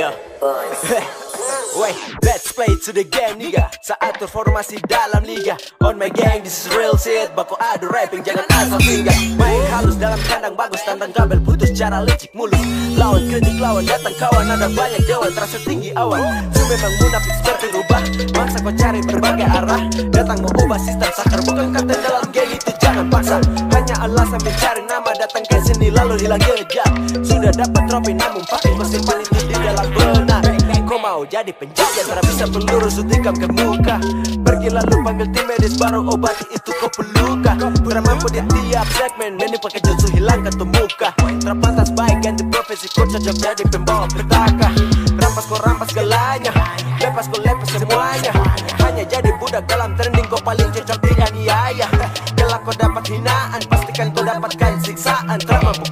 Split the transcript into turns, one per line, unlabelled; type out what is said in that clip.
Yeah. Wait, let's play to the game nigga. Saat formasi dalam liga. On my gang, this is real shit. Baku adu rapping, jangan asal tinggal. Main halus dalam kandang bagus, tandang kabel putus cara licik mulus. Lawan kritik lawan, datang kawan, ada banyak dewan, terasa tinggi awan. Su memang munafik seperti rubah, mangsa kau cari berbagai arah. Datang mau ubah sistem sakar, bukan kata dalam geng itu jangan paksa. Hanya alasan mencari nama, datang ke sini lalu hilang jejak. Sudah dapat trofi namun pakai kau simpan itu di dalam benak. Kau mau jadi penjaga, tak bisa peluru sutikam ke muka. Pergi lalu panggil tim medis, baru obati itu kau peluka. Kurang mampu di tiap segmen, ini pakai jutsu hilangkan tuh muka. Terpantas baik ganti profesi, kau cocok jadi pembawa petaka. Rampas kau rampas galanya, lepas kau lepas semuanya. Hanya jadi budak dalam trending, kau paling cocok dianiaya. Kalau kau dapat hinaan, pastikan kau dapatkan siksaan. Drama